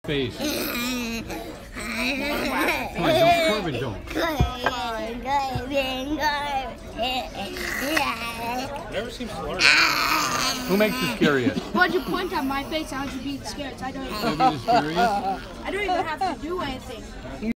face. Come on, don't Corbin, don't. Never seems smart. Who makes the scariest? Why'd you point at my face? How'd you be scared? I don't Maybe the scariest? even have to do anything.